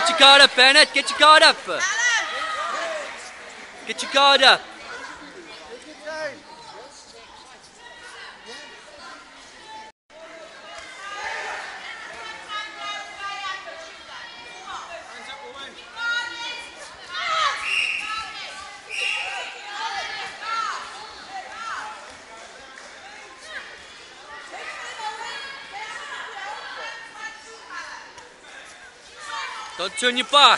Get your card up, Bennett. Get your card up. Get your card up. Don't turn your back.